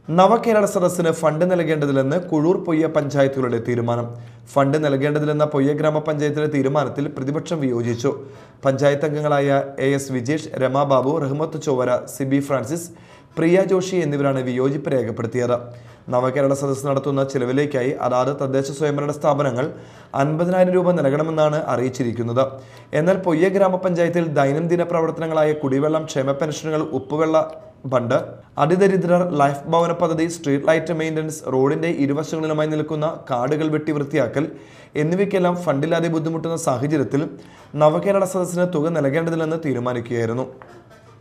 നവകേരള സദസ്സിന് ഫണ്ട് നൽകേണ്ടതില്ലെന്ന് കുഴൂർ പൊയ്യ പഞ്ചായത്തുകളുടെ തീരുമാനം. ഫണ്ട് നൽകേണ്ടതില്ലെന്ന പൊയ്യ ഗ്രാമപഞ്ചായത്തിലെ തീരുമാനത്തിൽ പ്രതിപക്ഷം വിയോജിച്ചു. പഞ്ചായത്ത് അംഗങ്ങളായ AS വിജേഷ്, രമാബാബു, റഹ്മത്ത് ചൊവ്വര, സിബി ഫ്രാൻസിസ്, പ്രിയ ജോഷി എന്നിവരാണ് വിയോജിപ്പ് രേഖപ്പെടുത്തിയത്. നവകേരള സദസ്സ് നടത്തുന്ന ചിലവിലേക്കായി അതാത് തദ്ദേശ സ്വയംഭരണ സ്ഥാപനങ്ങൾ 50,000 രൂപ നൽകണമെന്നാണ് അറിയിച്ചിരിക്കുന്നത്. എന്നാൽ പൊയ്യ ഗ്രാമപഞ്ചായത്തിൽ ദൈനംദിന പ്രവർത്തനങ്ങളായ കുടിവെള്ളം, ക്ഷേമ പെൻഷനുകൾ, ഉപ്പുവെള്ള ഫണ്ട്, അതിദരിദ്രർ, ലൈഫ് ഭവന പദ്ധതി, സ്ട്രീറ്റ് ലൈറ്റ് മെയിൻ്റനൻസ്, റോഡിന്റെ ഇരുവശങ്ങളിലുമായി നിൽക്കുന്ന കാടുകൾ വെട്ടി വൃത്തിയാക്കൽ എന്നിവയ്ക്കെല്ലാം ഫണ്ടില്ലാതെ ബുദ്ധിമുട്ടുന്ന സാഹചര്യത്തിൽ നവകേരള സദസ്സിന് തുക നൽകേണ്ടതില്ലെന്ന് തീരുമാനിക്കുകയായിരുന്നു.